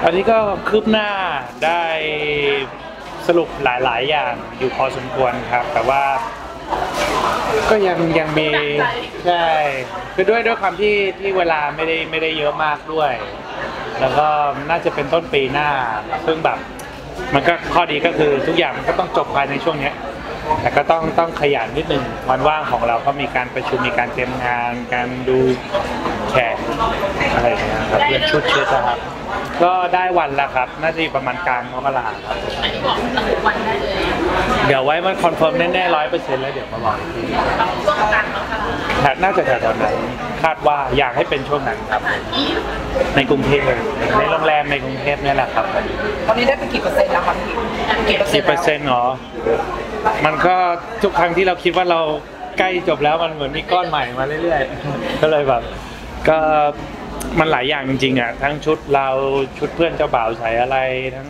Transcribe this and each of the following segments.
อันนี้ก็คืบหน้าได้สรุปหลายๆอย่างอยู่พอสมควรครับแต่ว่าก็ยังมีใช่คือด้วยความที่เวลาไม่ได้เยอะมากด้วยแล้วก็น่าจะเป็นต้นปีหน้าซึ่งแบบมันก็ข้อดีก็คือทุกอย่างมันก็ต้องจบภายในช่วงนี้แต่ก็ต้องขยันนิดนึงวันว่างของเราก็มีการประชุมมีการเตรียมงานการดูแขกอะไรอย่างเงี้ยครับเรื่องชุดนะครับก็ได้วันละครับน่าจะประมาณกลางมกราครับอันนี้บอกระบุวันได้เลยเดี๋ยวไว้มันคอนเฟิร์มแน่ๆ100%แล้วเดี๋ยวมาบอกอีกทีช่วงกลางมกราน่าจะแถวๆนั้นคาดว่าอยากให้เป็นช่วงนั้นครับในกรุงเทพในโรงแรมในกรุงเทพนี่แหละครับตอนนี้ได้ไปกี่เปอร์เซ็นต์แล้วครับพี่กี่เปอร์เซ็นต์หรอมันก็ทุกครั้งที่เราคิดว่าเราใกล้จบแล้วมันเหมือนมีก้อนใหม่มาเรื่อยๆก็เลยแบบก็มันหลายอย่างจริงๆอ่ะทั้งชุดเราชุดเพื่อนเจ้าบ่าวใส่อะไรทั้ง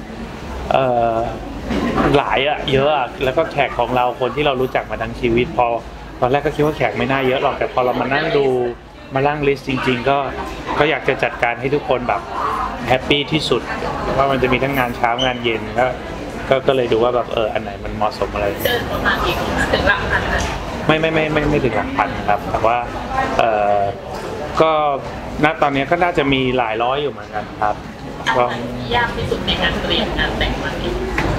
หลายอ่ะเยอะอ่ะแล้วก็แขกของเราคนที่เรารู้จักมาทั้งชีวิตพอตอนแรกก็คิดว่าแขกไม่น่าเยอะหรอกแต่พอเรามานั่งดูมานั่งลิสต์จริงๆก็อยากจะจัดการให้ทุกคนแบบแฮปปี้ที่สุดว่ามันจะมีทั้งงานเช้างานเย็นก็เลยดูว่าแบบอันไหนมันเหมาะสมอะไรเดินประมาณอีกถึงหลักพันไม่ถึงหลักพันครับแต่ว่าก็ณตอนนี้ก็น่าจะมีหลายร้อยอยู่เหมือนกันครับก็ยากที่สุดในการเตรียมงานแต่งวันนี้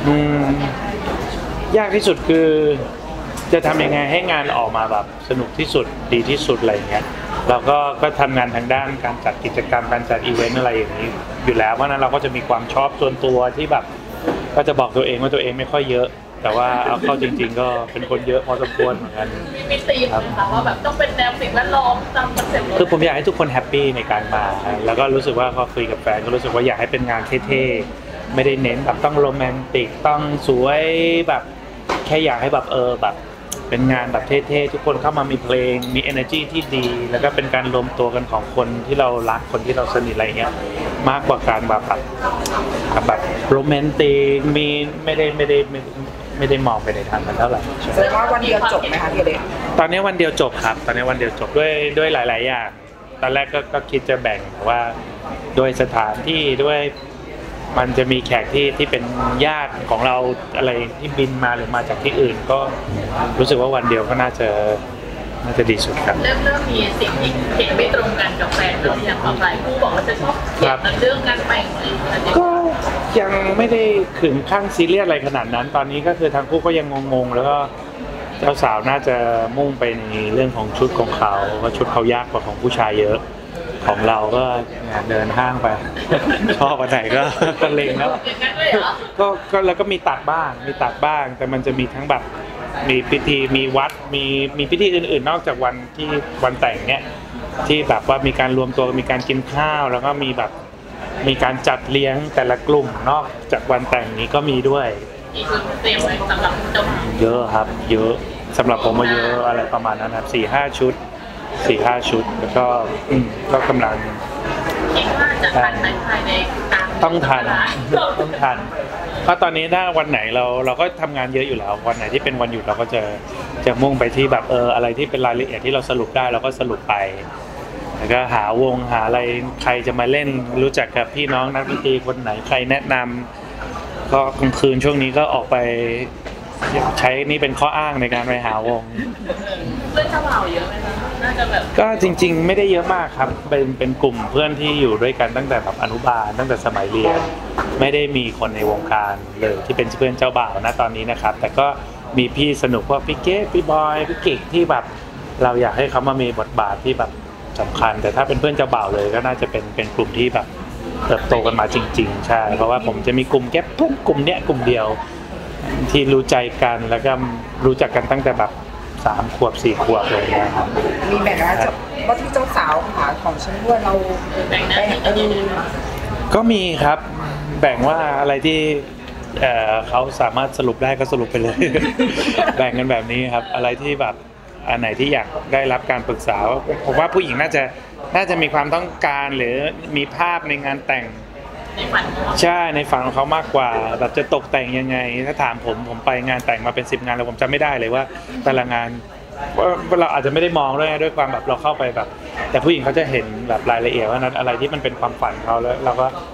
ยากที่สุดคือจะทำยังไงให้งานออกมาแบบสนุกที่สุดดีที่สุดอะไรเงี้ยเราก็ทำงานทางด้านการจัดกิจกรรมการจัดอีเวนต์อะไรอย่างนี้อยู่แล้วเพราะนั้นเราก็จะมีความชอบส่วนตัวที่แบบก็จะบอกตัวเองว่าตัวเองไม่ค่อยเยอะแต่ว่าเอาเข้าจริงๆก็เป็นคนเยอะพอสมควรเหมือนกันมีธีมนะคะว่าแบบต้องเป็นแนวสิ่งแวดล้อมตามคอนเซ็ปต์คือผมอยากให้ทุกคนแฮปปี้ในการมาแล้วก็รู้สึกว่าพอคุยกับแฟนก็รู้สึกว่าอยากให้เป็นงานเท่ๆไม่ได้เน้นแบบต้องโรแมนติกต้องสวยแบบแค่อยากให้แบบแบบเป็นงานแบบเท่ๆทุกคนเข้ามามีเพลงมี energy ที่ดีแล้วก็เป็นการรวมตัวกันของคนที่เรารักคนที่เราสนิทอะไรเงี้ยมากกว่าการแบบโรแมนติกมีไม่ได้มองไปในทางนั้นเท่าไหร่แสดงว่าวันเดียวจบไหมคะพี่เล็กตอนนี้วันเดียวจบครับตอนนี้วันเดียวจบด้วยหลายๆอย่างตอนแรกก็คิดจะแบ่งแต่ว่าด้วยสถานที่ด้วยมันจะมีแขกที่เป็นญาติของเราอะไรที่บินมาหรือมาจากที่อื่นก็รู้สึกว่าวันเดียวก็น่าจะดีสุดครับเริ่มมีสิ่งที่เห็นไม่ตรงกันกับแฟนเราอย่างต่อไปผู้บอกว่าจะชอบเกี่ยวกับเรื่องการแต่งก็ยังไม่ได้ถึงขั้นซีเรียสอะไรขนาดนั้นตอนนี้ก็คือทั้งคู่ก็ยังงงๆแล้วก็เจ้าสาวน่าจะมุ่งไปในเรื่องของชุดของเขาว่าชุดเขายากกว่าของผู้ชายเยอะของเราก็เดินห้างไปชอบอันไหนก็เล็งแล้วก็แล้วก็มีตัดบ้างแต่มันจะมีทั้งแบบมีพิธีมีวัดมีพิธีอื่นๆนอกจากวันที่วันแต่งเนี้ยที่แบบว่ามีการรวมตัวมีการกินข้าวแล้วก็มีแบบมีการจัดเลี้ยงแต่ละกลุ่มนอกจากวันแต่งนี้ก็มีด้วยเตรียมไว้สำหรับเจ้าบ่าวเยอะครับเยอะสำหรับผมมาเยอะอะไรประมาณนั้นครับ4-5 ชุดแล้วก็กำลังคิดว่าจะทันในภายในต้องทันเพราะตอนนี้ถ้าวันไหนเราก็ทำงานเยอะอยู่แล้ววันไหนที่เป็นวันหยุดเราก็จะมุ่งไปที่แบบอะไรที่เป็นรายละเอียดที่เราสรุปได้เราก็สรุปไปแล้วก็หอะไรใครจะมาเล่นรู้จักกับพี่น้องนักดนตรีคนไหนใครแนะนำก็กลางคืนช่วงนี้ก็ออกไปใช้นี่เป็นข้ออ้างในการไปหาวงเพื่อนเจ้าบ่าวเยอะไหมคะน่าจะแบบก็จริงๆไม่ได้เยอะมากครับเป็นกลุ่มเพื่อนที่อยู่ด้วยกันตั้งแต่แบบอนุบาลตั้งแต่สมัยเรียนไม่ได้มีคนในวงการเลยที่เป็นเพื่อนเจ้าบ่าวนะตอนนี้นะครับแต่ก็มีพี่สนุกพวกพี่เก๋พี่บอยพี่กิกที่แบบเราอยากให้เขามามีบทบาทที่แบบสำคัญแต่ถ้าเป็นเพื่อนเจ้าบ่าวเลยก็น่าจะเป็นกลุ่มที่แบบเติบโตกันมาจริงๆใช่เพราะว่าผมจะมีกลุ่มแก๊ปเพื่อนกลุ่มเนี้ยกลุ่มเดียวที่รู้ใจกันแล้วก็รู้จักกันตั้งแต่แบบ3 ขวบ 4 ขวบเลยนะครับมีแบ่งว่าที่เจ้าสาวขาของฉันด้วยเราแบ่งหน้าที่ก็มีครับแบ่งว่าอะไรที่เขาสามารถสรุปได้ก็สรุปไปเลย แบ่งกันแบบนี้ครับอะไรที่แบบอันไหนที่อยากได้รับการปรึกษาผมว่าผู้หญิงน่าจะมีความต้องการหรือมีภาพในงานแต่งใช่ในฝันของเขามากกว่าแบบจะตกแต่งยังไงถ้าถามผมไปงานแต่งมาเป็น10 งานแล้วผมจำไม่ได้เลยว่าแต่ละงานว่าเราอาจจะไม่ได้มองด้วยความแบบเราเข้าไปแบบแต่ผู้หญิงเขาจะเห็นแบบรายละเอียดว่านั้นอะไรที่มันเป็นความฝันเขาแล้วเราก็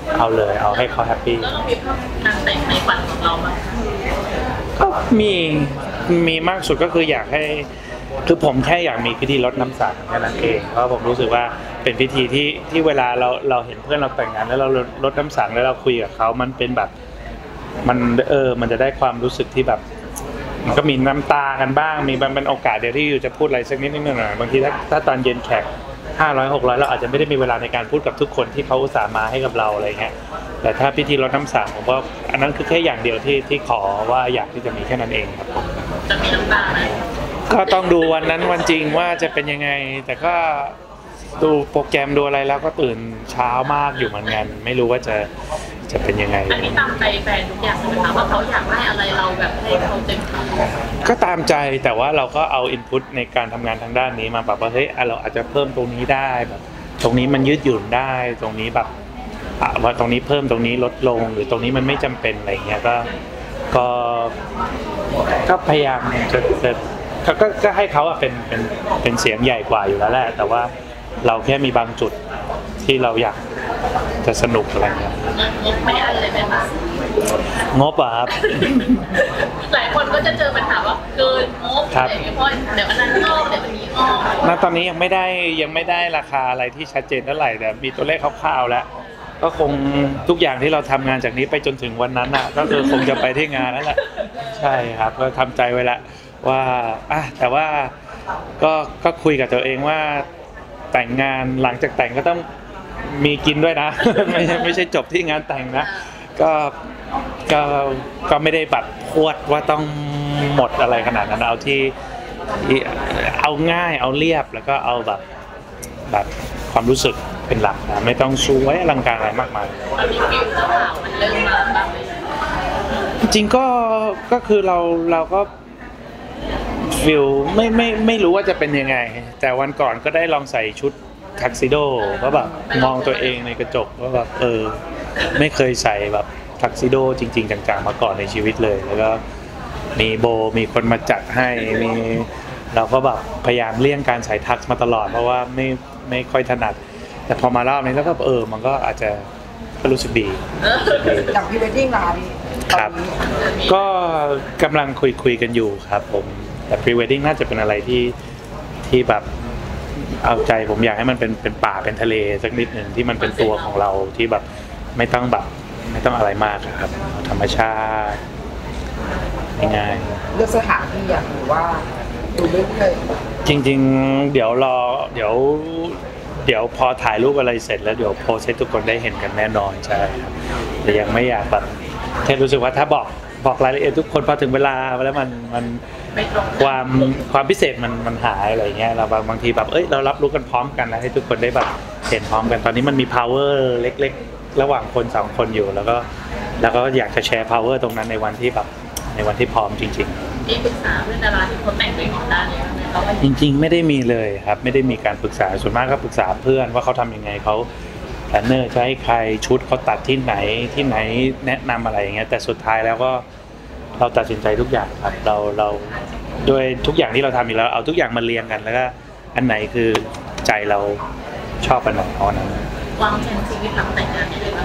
เอาเลยเอาให้เขาแฮปปี้แล้วเรามีภาพงานแต่งในฝันของเราบ้างก็มีมากสุดก็คืออยากให้คือผมแค่อยากมีพิธีรดน้ำสังแค่นั้นเองเพราะผมรู้สึกว่าเป็นพิธีที่เวลาเราเห็นเพื่อนเราแต่งงานแล้วเรารดน้ำสังแล้วเราคุยกับเขามันเป็นแบบมันจะได้ความรู้สึกที่แบบมันก็มีน้ำตากันบ้างมีบางเป็นโอกาสเดียวที่อยู่จะพูดอะไรสักนิดนึงหน่อยบางทีถ้าตอนเย็นแขก500 600เราอาจจะไม่ได้มีเวลาในการพูดกับทุกคนที่เขาอุตส่าห์มาให้กับเราอะไรเงี้ยแต่ถ้าพิธีรดน้ำสังผมว่าอันนั้นคือแค่อย่างเดียวที่ขอว่าอยากที่จะมีแค่นั้นเองครับจะมีน้ำตาไหมก็ต้องดูวันนั้นวันจริงว่าจะเป็นยังไงแต่ก็ดูโปรแกรมดูอะไรแล้วก็ตื่นเช้ามากอยู่เหมือนกันไม่รู้ว่าจะเป็นยังไงอันนี้ตามใจแฟนทุกอย่างเลยนะคะว่าเขาอยากได้อะไรเราแบบให้เขาเต็มที่ก็ตามใจแต่ว่าเราก็เอาอินพุตในการทำงานทางด้านนี้มาแบบว่าเฮ้ยเราอาจจะเพิ่มตรงนี้ได้แบบตรงนี้มันยืดหยุ่นได้ตรงนี้แบบว่าตรงนี้เพิ่มตรงนี้ลดลงหรือตรงนี้มันไม่จำเป็นอะไรเงี้ยก็พยายามจะก็ให้เขาเป็นเสียงใหญ่กว่าอยู่แล้วแหละแต่ว่าเราแค่มีบางจุดที่เราอยากจะสนุกอะไรเงี้ยงบไม่อันเลยไหมคะงบอะครับหลายคนก็จะเจอปัญหาว่าเกินงบอะไรอย่างเงี้ยเพราะเดี๋ยวอันนั้นงอกเดี๋ยวมันนี้งอกณตอนนี้ยังไม่ได้ราคาอะไรที่ชัดเจนเท่าไหร่แต่มีตัวเลขคร่าวๆแล้วก็คงทุกอย่างที่เราทำงานจากนี้ไปจนถึงวันนั้นน่ะก็คือคงจะไปที่งานนั่นแหละใช่ครับก็ทำใจไว้แล้วว่าแต่ว่าก็คุยกับตัวเองว่าแต่งงานหลังจากแต่งก็ต้องมีกินด้วยนะ ไม่ใช่จบที่งานแต่งนะก็ไม่ได้แบบพวดว่าต้องหมดอะไรขนาดนั้นเอาที่เอาง่ายเอาเรียบแล้วก็เอาแบบความรู้สึกเป็นหลักนะไม่ต้องสวยอลังการอะไรมากมายตอนนี้ฟิลเจ้าบ่าวมันเริ่มมาบ้างเลยจริงๆก็คือเราก็ฟิลไม่รู้ว่าจะเป็นยังไงแต่วันก่อนก็ได้ลองใส่ชุดทักซิโดก็แบบมองตัวเองในกระจกว่าแบบไม่เคยใส่แบบทักซิโดจริงๆจังๆมาก่อนในชีวิตเลยแล้วก็มีโบมีคนมาจัดให้เราก็แบบพยายามเลี่ยงการใส่ทักมาตลอดเพราะว่าไม่ค่อยถนัดแต่พอมารอบนี้แล้วก็มันก็อาจจะก็รู้สึกดีอย่างพรีเวดดิ้งล่ะคะตอนนี้ก็กำลังคุยกันอยู่ครับผมแต่ pre wedding น่าจะเป็นอะไรที่แบบเอาใจผมอยากให้มันเป็นป่าเป็นทะเลสักนิดหนึ่งที่มันเป็นตัวของเราที่แบบไม่ต้องอะไรมากครับธรรมชาติง่ายเลือกสถานที่อ่ะหรือว่าดูเรื่อยๆจริงๆเดี๋ยวพอถ่ายรูปอะไรเสร็จแล้วเดี๋ยวโพสให้ทุกคนได้เห็นกันแน่นอนใช่ครับแต่ยังไม่อยากแบบแค่รู้สึกว่าถ้าบอกรายละเอียดทุกคนพอถึงเวลาแล้วมันไม่ตรงความพิเศษมันหายอะไรเงี้ยเราบางทีแบบเรารับรู้กันพร้อมกันแล้วให้ทุกคนได้แบบเห็นพร้อมกันตอนนี้มันมี power เล็กๆระหว่างคนสองคนอยู่แล้วก็อยากจะแชร์ power ตรงนั้นในวันที่พร้อมจริงๆมีปรึกษาเพื่อนดาราที่เขาแต่งไปก่อนหน้านี้ไหมเขาว่าจริงๆไม่ได้มีเลยครับไม่ได้มีการปรึกษาส่วนมากก็ปรึกษาเพื่อนว่าเขาทำยังไงเขาแพลนเนอร์จะให้ใครชุดเขาตัดที่ไหนแนะนำอะไรอย่างเงี้ยแต่สุดท้ายแล้วก็เราตัดสินใจทุกอย่างครับเราโดยทุกอย่างที่เราทำอยู่แล้วเอาทุกอย่างมาเรียงกันแล้วก็อันไหนคือใจเราชอบอันไหนเอาอันนั้นวางแผนชีวิตหลังแต่งงานยังไงบ้าง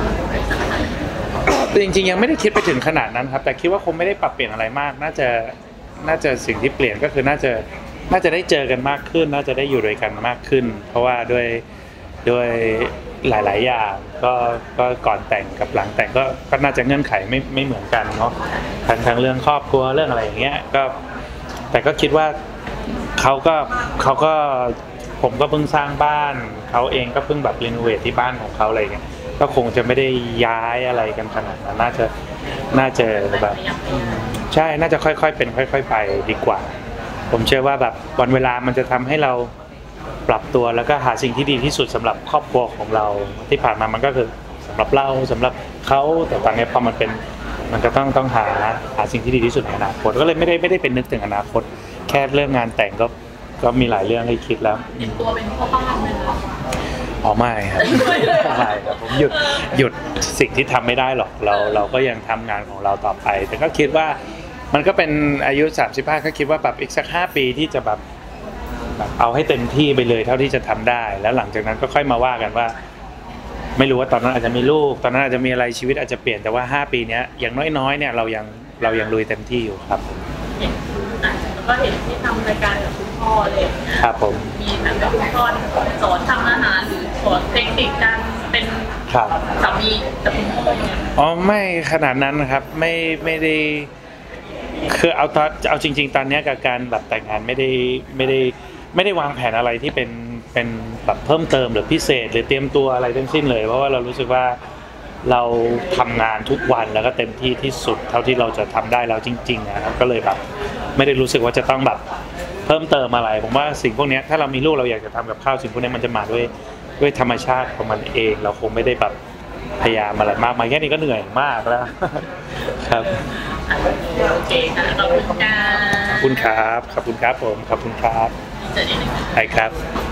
จริงๆยังไม่ได้คิดไปถึงขนาดนั้นครับแต่คิดว่าคงไม่ได้ปรับเปลี่ยนอะไรมากน่าจะสิ่งที่เปลี่ยนก็คือน่าจะได้เจอกันมากขึ้นน่าจะได้อยู่ด้วยกันมากขึ้น เพราะว่าด้วยหลายๆอย่างก็ก่อนแต่งกับหลังแต่งก็น่าจะเงื่อนไขไม่เหมือนกันเนาะทั้งเรื่องครอบครัวเรื่องอะไรอย่างเงี้ยก็แต่ก็คิดว่าเขาก็ผมก็เพิ่งสร้างบ้านเขาเองก็เพิ่งแบบรีโนเวทที่บ้านของเขาอะไรเงี้ยก็คงจะไม่ได้ย้ายอะไรกันขนาดนั้นน่าจะแบบใช่น่าจะค่อยๆเป็นค่อยๆไปดีกว่าผมเชื่อว่าแบบวันเวลามันจะทำให้เราปรับตัวแล้วก็หาสิ่งที่ดีที่สุดสำหรับครอบครัวของเราที่ผ่านมามันก็คือสำหรับเราสำหรับเขาแต่ตอนนี้พอมันก็ต้องหาสิ่งที่ดีที่สุดในอนาคตก็เลยไม่ได้เป็นนึกถึงอนาคตแค่เรื่องงานแต่งก็มีหลายเรื่องให้คิดแล้วเห็นตัวเป็นพ่อบ้านเลยนะอ๋อไม่ครับไม่ครับผมหยุดสิ่งที่ทำไม่ได้หรอกเราก็ยังทำงานของเราต่อไปแต่ก็คิดว่ามันก็เป็นอายุ35ก็คิดว่าแบบอีกสัก5 ปีที่จะแบบเอาให้เต็มที่ไปเลยเท่าที่จะทำได้แล้วหลังจากนั้นก็ค่อยมาว่ากันว่าไม่รู้ว่าตอนนั้นอาจจะมีลูกตอนนั้นอาจจะมีอะไรชีวิตอาจจะเปลี่ยนแต่ว่า5 ปีนี้อย่างน้อยๆเนี่ยเรายังลุยเต็มที่อยู่ครับแล้วก็เห็นที่ทำรายการกับคุณพ่อเลยครับผมมีทั้งกับคุณพ่อสอนทำอาหารหรือสอนเทคนิคการเป็นครับสามีกับคุณพ่อเนี่ยอ๋อไม่ขนาดนั้นนะครับไม่ได้คือเอาจริงๆตอนเนี้ยกับการแบบแต่งงานไม่ได้วางแผนอะไรที่เป็นแบบเพิ่มเติมหรือพิเศษหรือเตรียมตัวอะไรทั้งสิ้นเลยเพราะว่าเรารู้สึกว่าเราทำงานทุกวันแล้วก็เต็มที่ที่สุดเท่าที่เราจะทำได้แล้วจริงๆนะครับก็เลยแบบไม่ได้รู้สึกว่าจะต้องแบบเพิ่มเติมอะไรผมว่าสิ่งพวกเนี้ยถ้าเรามีลูกเราอยากจะทำกับข้าวสิ่งพวกนี้มันจะมาด้วยธรรมชาติของมันเองเราคงไม่ได้แบบพยายามอะไรมากมายแค่นี้ก็เหนื่อยมากแล้ว ครับโอเคค่ะขอบคุณค่ะขอบคุณครับขอบคุณครับผมขอบคุณครับเจอกันอีกไปครับ